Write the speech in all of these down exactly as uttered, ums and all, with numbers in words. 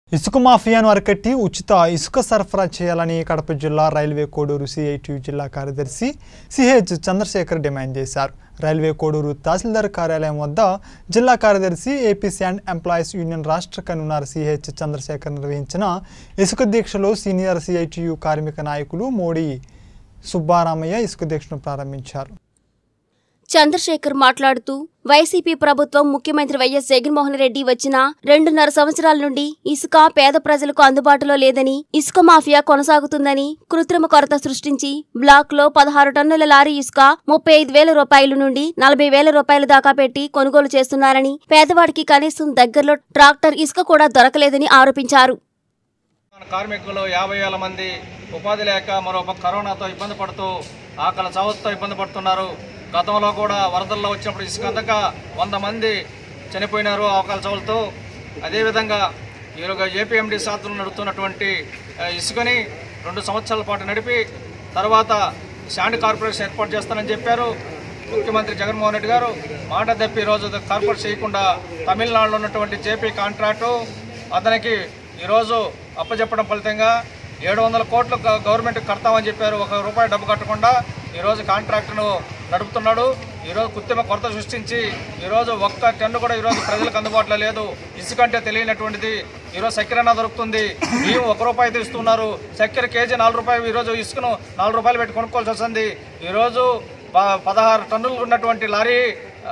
ఇసుక మాఫియాను అరికట్టి ఉచిత ఇసుక సరఫరా చేయాలని కడప జిల్లా రైల్వే కోడూరు సిఐటియు జిల్లా కార్యదర్శి సిహెచ్ చంద్రశేఖర్ డిమాండ్ చేశారు. రైల్వే కోడూరు తహసీల్దార్ కార్యాలయం వద్ద జిల్లా కార్యదర్శి ఏపీ శాండ్ ఎంప్లాయీస్ యూనియన్ రాష్ట్ర కన్వీనర్ సిహెచ్ చంద్రశేఖర్ నిర్వహించిన ఇసుక దీక్షలో సీనియర్ సిఐటియు కార్మిక నాయకులు మోడీ సుబ్బారామయ్య ఇసుక దీక్షను ప్రారంభించారు. చంద్రశేఖర్ మాట్లాడుతూ వైసీపీ ప్రభుత్వం ముఖ్యమంత్రి వైఎస్ జగన్మోహన్ రెడ్డి వచ్చిన రెండున్నర సంవత్సరాల నుండి ఇసుక పేద ప్రజలకు అందుబాటులో లేదని, ఇసుక మాఫియా కొనసాగుతుందని, కృత్రిమ కొరత సృష్టించి బ్లాక్ లో పదహారు టన్నుల లారీ ఇసుక ముప్పై ఐదు వేల రూపాయల నుండి నలభై వేల రూపాయల దాకా పెట్టి కొనుగోలు చేస్తున్నారని, పేదవాడికి కనీసం దగ్గరలో ట్రాక్టర్ ఇసుక కూడా దొరకలేదని ఆరోపించారు. కార్మికులు యాభై వేల మంది ఉపాధి లేక మరొక కరోనాతో ఇబ్బంది పడుతూ ఆకలి చావుతో ఇబ్బంది పడుతున్నారు. గతంలో కూడా వరదల్లో వచ్చినప్పుడు ఇసుక అందక వంద మంది చనిపోయినారు ఆకలి చావులతో. అదేవిధంగా ఈరోజు ఏపీఎండి సాధనలు నడుపుతున్నటువంటి ఇసుకని రెండు సంవత్సరాల పాటు నడిపి తర్వాత శాండ్ కార్పొరేషన్ ఏర్పాటు చేస్తానని చెప్పారు ముఖ్యమంత్రి జగన్మోహన్ రెడ్డి గారు. మాట తప్పి ఈరోజు కార్పొరేట్ చేయకుండా తమిళనాడులో ఉన్నటువంటి జేపీ కాంట్రాక్టు అతనికి ఈరోజు అప్పచెప్పడం ఫలితంగా ఏడు వందల కోట్లు గవర్నమెంట్కి కడతామని చెప్పారు. ఒక రూపాయి డబ్బు కట్టకుండా ఈరోజు కాంట్రాక్టును నడుపుతున్నాడు. ఈరోజు కృత్రిమ కొరత సృష్టించి ఈరోజు ఒక్క టన్ను కూడా ఈరోజు ప్రజలకు అందుబాటులో లేదు. ఇసుక అంటే తెలియనటువంటిది. ఈరోజు చక్కెర దొరుకుతుంది, బియ్యం ఒక రూపాయి తీస్తున్నారు, చక్కెర కేజీ నాలుగు రూపాయలు ఈరోజు ఇసుకను నాలుగు రూపాయలు పెట్టి కొనుక్కోవాల్సి వస్తుంది. ఈరోజు పదహారు టన్నులు ఉన్నటువంటి లారీ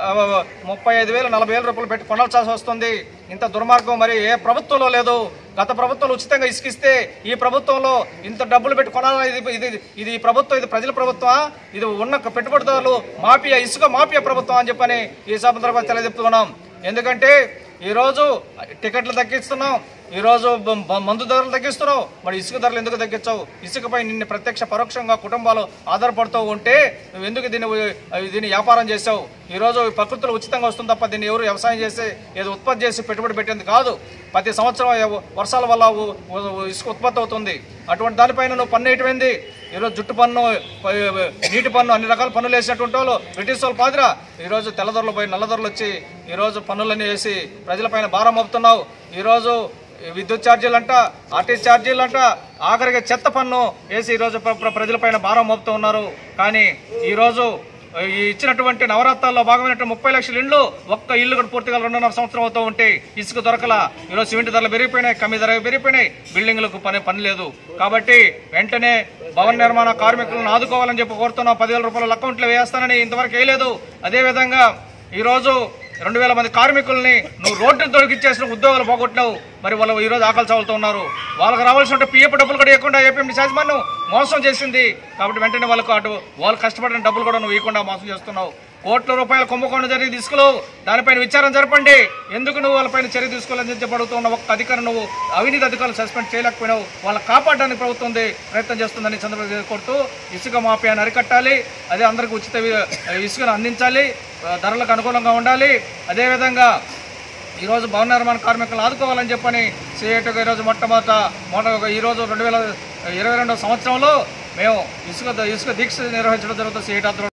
ముప్పై ఐదు వేలు నలభై వేల రూపాయలు పెట్టి కొనాల్సి వస్తుంది. ఇంత దుర్మార్గం మరి ఏ ప్రభుత్వంలో లేదు. గత ప్రభుత్వంలో ఉచితంగా ఇసుకిస్తే ఈ ప్రభుత్వంలో ఇంత డబ్బులు పెట్టి కొనాలని ఇది ఇది ఇది ప్రభుత్వం ఇది ప్రజల ప్రభుత్వమా? ఇది ఉన్న పెట్టుబడిదారులు మాఫియా ఇసుక మాఫియా ప్రభుత్వం అని చెప్పని ఈ సందర్భంగా తెలియజెప్తున్నాం. ఎందుకంటే ఈరోజు టికెట్లు తగ్గిస్తున్నాం, ఈరోజు మందు ధరలు తగ్గిస్తున్నావు, మరి ఇసుక ధరలు ఎందుకు తగ్గించావు? ఇసుకపై నిన్ను ప్రత్యక్ష పరోక్షంగా కుటుంబాలు ఆధారపడుతూ ఉంటే నువ్వు ఎందుకు దీన్ని దీన్ని వ్యాపారం చేసావు? ఈరోజు ప్రకృతిలో ఉచితంగా వస్తుంది తప్ప దీన్ని ఎవరు వ్యవసాయం చేసి ఏదో ఉత్పత్తి చేసి పెట్టుబడి పెట్టేందుకు కాదు. ప్రతి సంవత్సరం వర్షాల వల్ల ఇసుక ఉత్పత్తి అవుతుంది. అటువంటి దానిపైన నువ్వు పన్ను వేయటమైంది. ఈరోజు జుట్టు పన్ను, నీటి పన్ను, అన్ని రకాల పన్నులు వేసినటువంటి వాళ్ళు బ్రిటిష్ వాళ్ళు పాదిరా. ఈరోజు తెల్లదొరలు పోయి నల్లదొరలు వచ్చి ఈరోజు పన్నులన్నీ వేసి ప్రజలపైన భారం మోపుతున్నావు. ఈరోజు విద్యుత్ ఛార్జీలు అంట, ఆర్టీసీ ఛార్జీలు అంట, ఆఖరికి చెత్త పన్ను వేసి ఈరోజు ప్రజలపైన భారం మోపుతూ ఉన్నారు. కానీ ఈరోజు ఇచ్చినటువంటి నవరత్నాల్లో భాగమైనటువంటి ముప్పై లక్షల ఇండ్లు ఒక్క ఇల్లు కూడా పూర్తిగా రెండున్నర సంవత్సరం అవుతూ ఉంటే ఇసుక దొరకల. ఈరోజు సిమెంట్ ధరలు పెరిగిపోయినాయి, కమ్మి ధరలు పెరిగిపోయినాయి, బిల్డింగ్లకు పని పని లేదు. కాబట్టి వెంటనే భవన నిర్మాణ కార్మికులను ఆదుకోవాలని చెప్పి కోరుతున్నాం. పదివేల రూపాయల అకౌంట్లో వేస్తానని ఇంతవరకు వేయలేదు. అదేవిధంగా ఈరోజు రెండు వేల మంది కార్మికుల్ని నువ్వు రోడ్డును తొలగిచ్చేసిన ఉద్యోగాలు పోగొట్టినావు. మరి వాళ్ళు ఈరోజు ఆకలి చావులతో ఉన్నారు. వాళ్ళకి రావాల్సిన పిఎఫ్ డబ్బులు కూడా ఇవ్వకుండా ఏపీఎండి యాజమాన్యం మోసం చేసింది. కాబట్టి వెంటనే వాళ్ళకు అటు వాళ్ళు కష్టపడిన డబ్బులు కూడా నువ్వు ఇవ్వకుండా మోసం చేస్తున్నావు. కోట్ల రూపాయల కుంభకోణం జరిగి తీసుకులో దానిపైన విచారణ జరపండి. ఎందుకు నువ్వు వాళ్ళపైన చర్య తీసుకోవాలని చెప్పి అడుగుతున్న ఒక్క అధికారం నువ్వు అవినీతి అధికారులు సస్పెండ్ చేయలేకపోయినావు. వాళ్ళని కాపాడడానికి ప్రభుత్వం ప్రయత్నం చేస్తుందని చంద్రబాబు కోరుతూ ఇసుక మాఫియాను అరికట్టాలి. అదే అందరికీ ఉచిత ఇసుకను అందించాలి, ధరలకు అనుకూలంగా ఉండాలి. అదేవిధంగా ఈరోజు భవన నిర్మాణ కార్మికులను ఆదుకోవాలని చెప్పని సిఐటిగా ఈరోజు మొట్టమొదట మొదట ఈరోజు రెండు వేల ఇరవై రెండవ సంవత్సరంలో మేము ఇసుక ఇసుక దీక్ష నిర్వహించడం జరుగుతుంది సిఐటి.